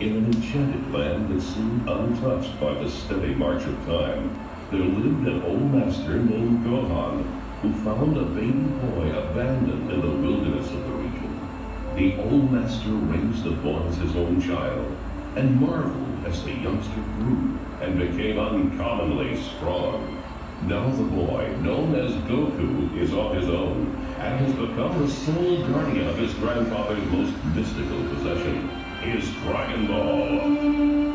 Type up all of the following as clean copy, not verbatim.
In an enchanted land that seemed untouched by the steady march of time, there lived an old master named Gohan, who found a baby boy abandoned in the wilderness of the region. The old master raised the boy as his own child, and marveled as the youngster grew and became uncommonly strong. Now the boy, known as Goku, is on his own, and has become the sole guardian of his grandfather's most mystical possession, his Dragon Ball.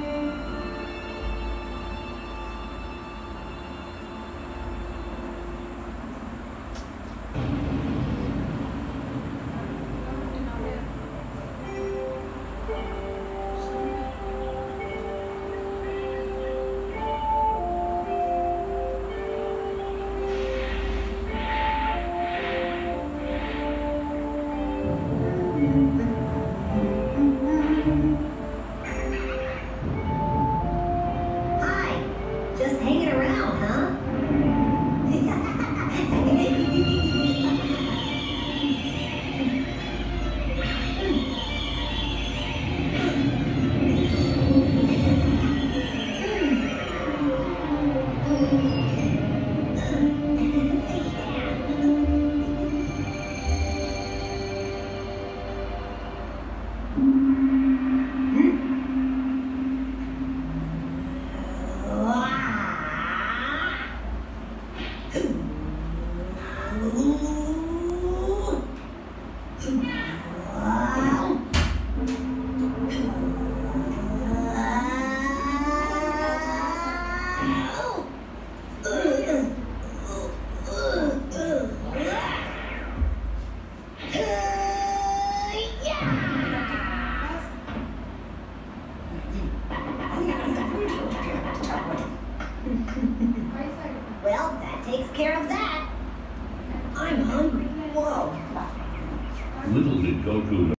Just hanging around, huh? Well, that takes care of that. I'm hungry. Whoa. Little did Goku know